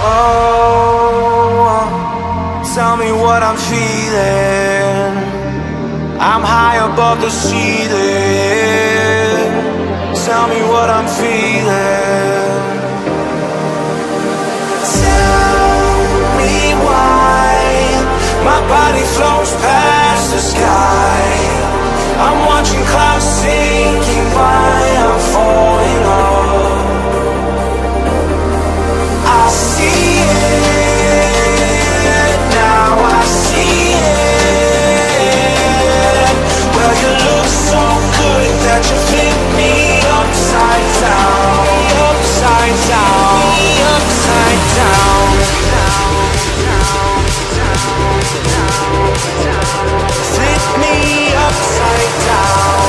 Oh, tell me what I'm feeling. I'm high above the ceiling. Tell me what I'm feeling. Tell me why my body floats past the sky. I'm watching clouds sinking by. I'm falling off. I see it now. I see it. Well, you look so good that you flip me upside down. Upside down. Upside down. Flip me upside down.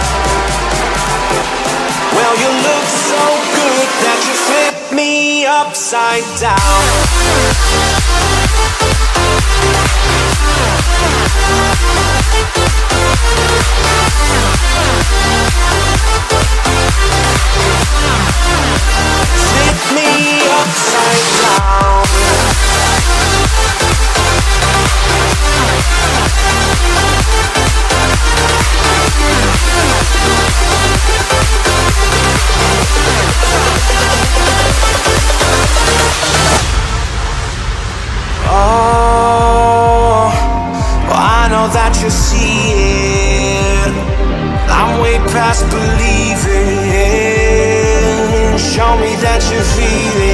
Well, you look so good that you flip me upside down. Flip me upside down. Oh, well, I know that you see it. I'm way past believing. Show me that you feel it.